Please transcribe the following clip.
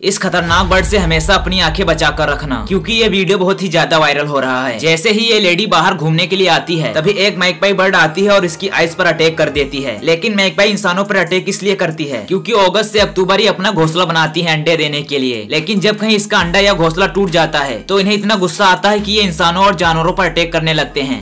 इस खतरनाक बर्ड से हमेशा अपनी आंखें बचा कर रखना, क्योंकि ये वीडियो बहुत ही ज्यादा वायरल हो रहा है। जैसे ही ये लेडी बाहर घूमने के लिए आती है, तभी एक मैकपाई बर्ड आती है और इसकी आइस पर अटैक कर देती है। लेकिन मैकपाई इंसानों पर अटैक इसलिए करती है क्योंकि अगस्त से अक्टूबर ही अपना घोंसला बनाती है अंडे देने के लिए। लेकिन जब कहीं इसका अंडा या घोंसला टूट जाता है तो इन्हें इतना गुस्सा आता है कि ये इंसानों और जानवरों पर अटैक करने लगते हैं।